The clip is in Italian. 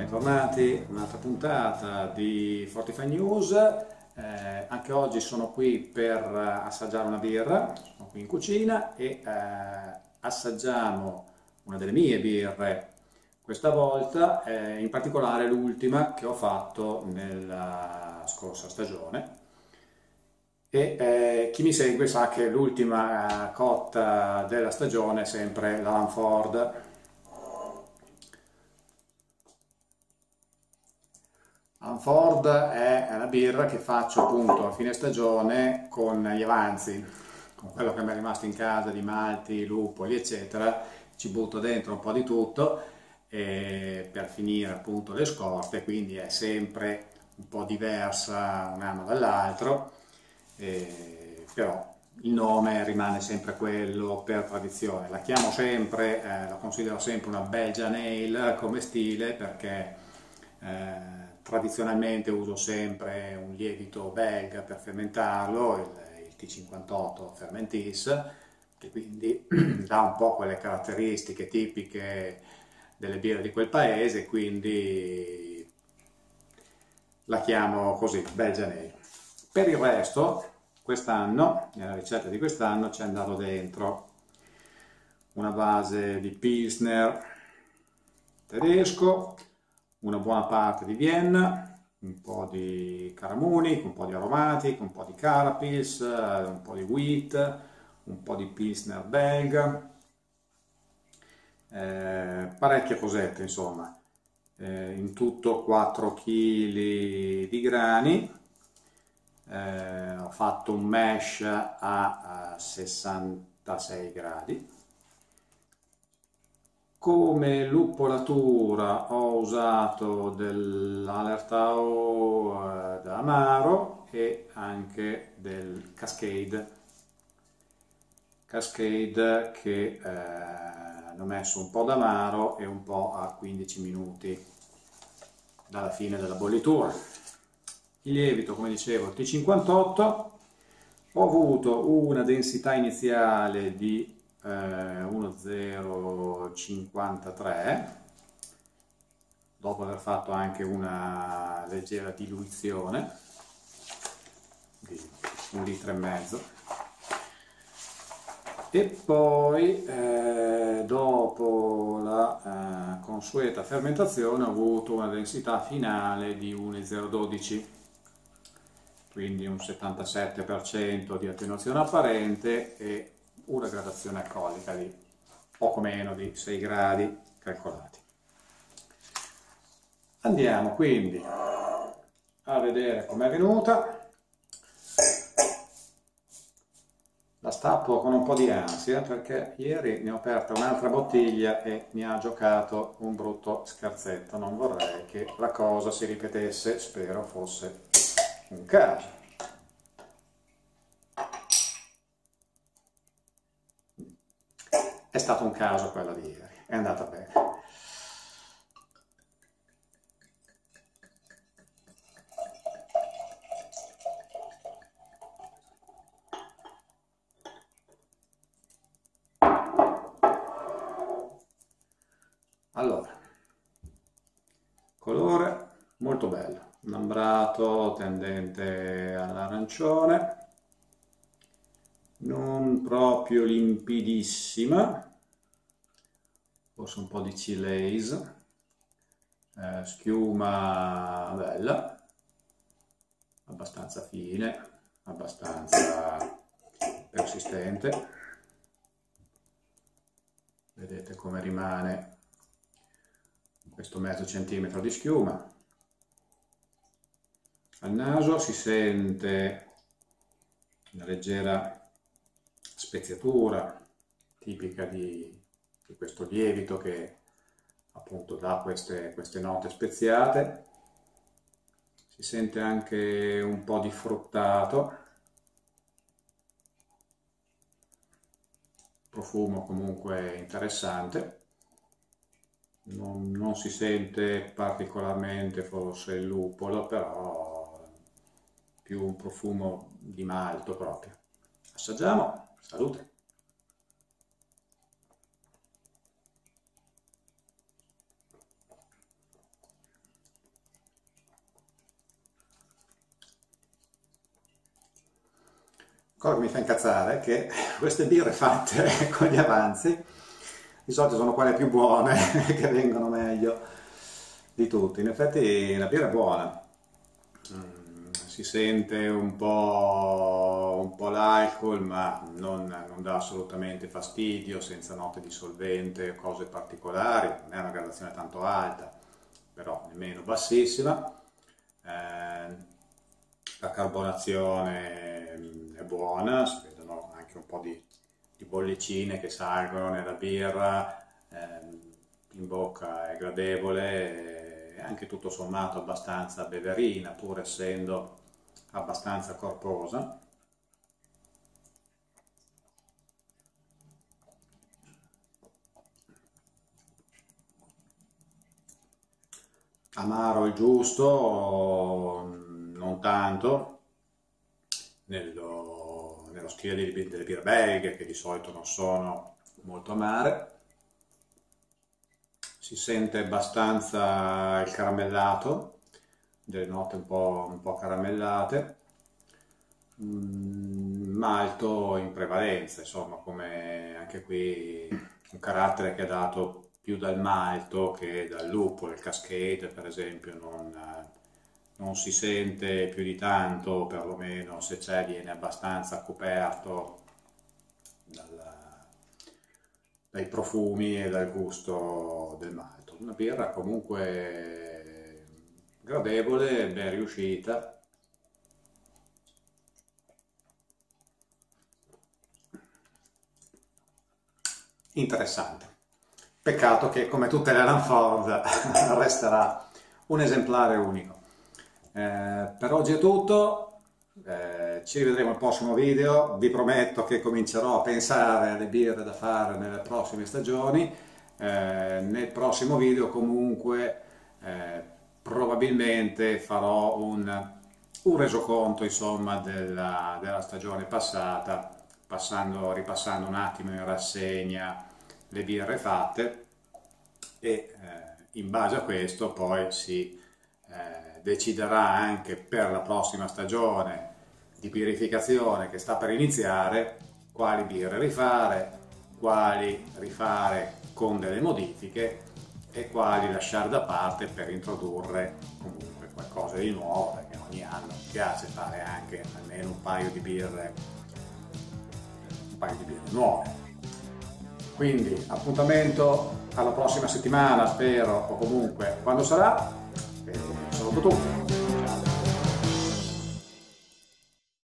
Bentornati, un'altra puntata di Fortify News. Anche oggi sono qui per assaggiare una birra, sono qui in cucina e assaggiamo una delle mie birre questa volta, in particolare l'ultima che ho fatto nella scorsa stagione. E chi mi segue sa che l'ultima cotta della stagione è sempre la Lanford. Lanford è una birra che faccio appunto a fine stagione con gli avanzi, con quello che mi è rimasto in casa di malti, lupoli eccetera, ci butto dentro un po' di tutto per finire appunto le scorte, quindi è sempre un po' diversa un anno dall'altro, però il nome rimane sempre quello per tradizione. La chiamo sempre, la considero sempre una Belgian Ale come stile perché tradizionalmente uso sempre un lievito belga per fermentarlo, il T58 Fermentis, che quindi dà un po' quelle caratteristiche tipiche delle birre di quel paese, quindi la chiamo così, Belgian Ale. Per il resto, quest'anno, nella ricetta di quest'anno, ci è andato dentro una base di Pilsner tedesco, una buona parte di Vienna, un po' di Caramuni, un po' di aromatico, un po' di Carapils, un po' di wheat, un po' di Pilsner belga, parecchie cosette insomma, in tutto 4 kg di grani. Ho fatto un mash a 66 gradi. Come luppolatura ho usato dell'Hallertau d'Amaro e anche del Cascade che hanno messo un po' d'amaro e un po' a 15 minuti dalla fine della bollitura. Il lievito, come dicevo, T58, ho avuto una densità iniziale di 1,053 dopo aver fatto anche una leggera diluizione di 1,5 litri, e poi dopo la consueta fermentazione ho avuto una densità finale di 1,012, quindi un 77% di attenuazione apparente e una gradazione alcolica di poco meno di 6 gradi calcolati. Andiamo quindi a vedere com'è venuta. La stappo con un po' di ansia perché ieri ne ho aperta un'altra bottiglia e mi ha giocato un brutto scherzetto. Non vorrei che la cosa si ripetesse, spero fosse un caso. È stato un caso quella di ieri, è andata bene. Allora, colore molto bello, un ambrato tendente all'arancione, non proprio limpidissima, forse un po' di Chilease, schiuma bella, abbastanza fine, abbastanza persistente. Vedete come rimane questo mezzo centimetro di schiuma. Al naso si sente una leggera speziatura tipica di questo lievito che appunto dà queste note speziate. Si sente anche un po' di fruttato, profumo comunque interessante. Non si sente particolarmente forse il lupolo, però più un profumo di malto proprio. Assaggiamo, salute! cosa che mi fa incazzare è che queste birre fatte con gli avanzi di solito sono quelle più buone, che vengono meglio di tutte. In effetti la birra è buona, si sente un po' l'alcol, ma non dà assolutamente fastidio, senza note di solvente o cose particolari, non è una gradazione tanto alta, però nemmeno bassissima. La carbonazione è buona, si vedono anche un po' di bollicine che salgono nella birra, in bocca è gradevole, è anche tutto sommato abbastanza beverina, pur essendo abbastanza corposa. Amaro il giusto, non tanto, nello stile delle birre belghe, che di solito non sono molto amare. Si sente abbastanza il caramellato, delle note un po' caramellate, malto in prevalenza, insomma, come anche qui un carattere che è dato più dal malto che dal lupolo. Il Cascade, per esempio, non si sente più di tanto, perlomeno se c'è viene abbastanza coperto dai profumi e dal gusto del malto. Una birra comunque gradevole, ben riuscita. Interessante. Peccato che, come tutte le Alan Ford, resterà un esemplare unico. Per oggi è tutto, ci rivedremo al prossimo video. Vi prometto che comincerò a pensare alle birre da fare nelle prossime stagioni. Nel prossimo video comunque probabilmente farò un resoconto, insomma, della stagione passata, ripassando un attimo in rassegna le birre fatte, e in base a questo poi si deciderà anche per la prossima stagione di birrificazione che sta per iniziare quali birre rifare, quali rifare con delle modifiche e quali lasciare da parte per introdurre comunque qualcosa di nuovo, perché ogni anno mi piace fare anche almeno un paio di birre nuove. Quindi appuntamento alla prossima settimana, spero, o comunque quando sarà. E saluto tutti.